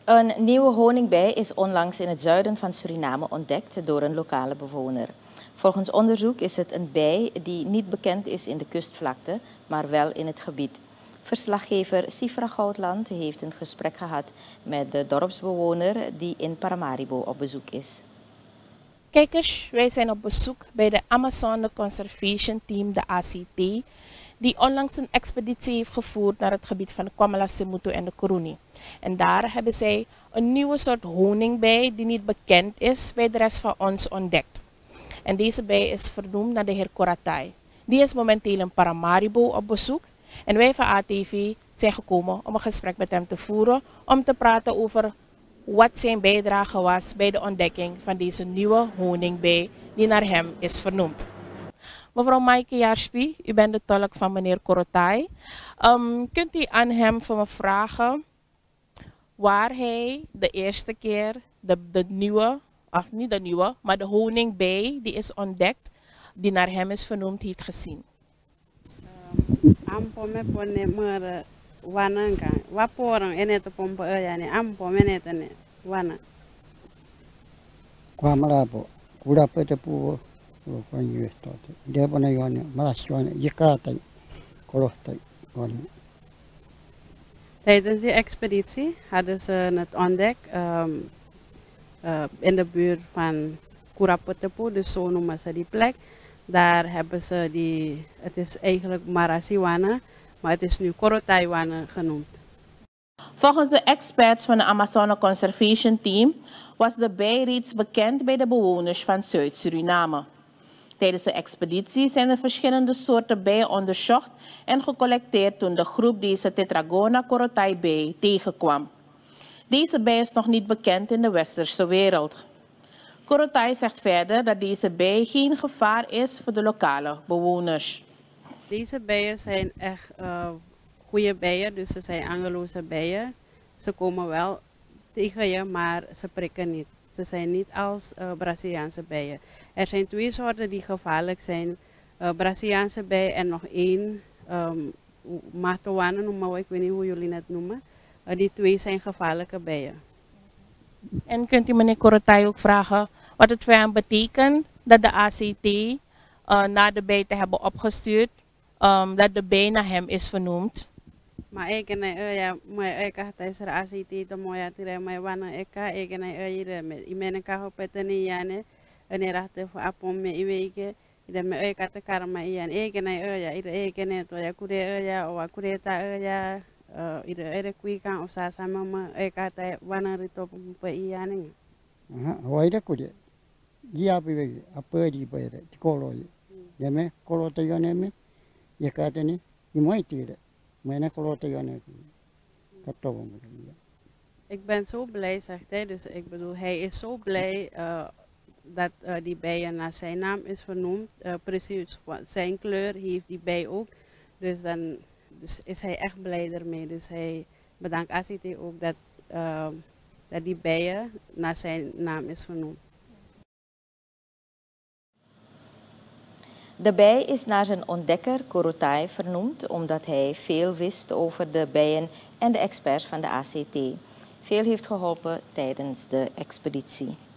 Een nieuwe honingbij is onlangs in het zuiden van Suriname ontdekt door een lokale bewoner. Volgens onderzoek is het een bij die niet bekend is in de kustvlakte, maar wel in het gebied. Verslaggever Sifra Goudland heeft een gesprek gehad met de dorpsbewoner die in Paramaribo op bezoek is. Kijkers, wij zijn op bezoek bij de Amazone Conservation Team, de ACT, die onlangs een expeditie heeft gevoerd naar het gebied van de Kwamalasemutu en de Kuruni. En daar hebben zij een nieuwe soort honingbij die niet bekend is bij de rest van ons ontdekt. En deze bij is vernoemd naar de heer Koratai. Die is momenteel in Paramaribo op bezoek. En wij van ATV zijn gekomen om een gesprek met hem te voeren, om te praten over wat zijn bijdrage was bij de ontdekking van deze nieuwe honingbij die naar hem is vernoemd. Mevrouw Maaike Jaarspie, u bent de tolk van meneer Koratai. Kunt u aan hem voor me vragen waar hij de eerste keer de nieuwe, niet de nieuwe, maar de honingbij die is ontdekt, die naar hem is vernoemd, heeft gezien? Ampo me pone mer wana nga waporang eneto pompo yani ampo menetane wana Kwamalapo kurapete puo kwanjuestote debona yone malasjone jekata korofta yone. Tijdens die expeditie hadden ze het ontdekt in de buurt van Kurapetepu, dus zo noemen ze die plek. Daar hebben ze het is eigenlijk Marasiwana, maar het is nu Korotaiwana genoemd. Volgens de experts van de Amazone Conservation Team was de bij reeds bekend bij de bewoners van Zuid-Suriname. Tijdens de expeditie zijn er verschillende soorten bijen onderzocht en gecollecteerd toen de groep deze Tetragona Korotai-bij tegenkwam. Deze bij is nog niet bekend in de westerse wereld. Korotai zegt verder dat deze bij geen gevaar is voor de lokale bewoners. Deze bijen zijn echt goede bijen, dus ze zijn angeloze bijen. Ze komen wel tegen je, maar ze prikken niet. Ze zijn niet als Braziliaanse bijen. Er zijn twee soorten die gevaarlijk zijn. Braziliaanse bij en nog één, Matoana noemen we, ik weet niet hoe jullie het noemen. Die twee zijn gevaarlijke bijen. En kunt u meneer Korotai ook vragen wat het voor hem betekent dat de ACT na de bij te hebben opgestuurd, dat de bij naar hem is vernoemd? Maar ik en ja, maar ik had deze ACT de mooie tire, maar wanneer ik en hier met iemand kan op het niet en er achter voor apom me iwege, dat me ik had de karma en ik en ja, ik en het ja kure ja of kureta ja, ieder kwi kan of sa samen maar ik had wanneer het op een iaan. Hoe dat kuje? Dia piwe apa di bayar tikolo ya me kolota yone me ya katene imoy tire mena kolota yone katto. Ik ben zo blij, zegt hij. Dus ik bedoel, hij is zo blij dat die bijen naar zijn naam is vernoemd. Precies zijn kleur heeft die bij ook. Dus dan is hij echt blij ermee. Dus hij bedankt ACT ook dat die bijen naar zijn naam is vernoemd. De bij is naar zijn ontdekker Korotai vernoemd omdat hij veel wist over de bijen en de experts van de ACT. Veel heeft geholpen tijdens de expeditie.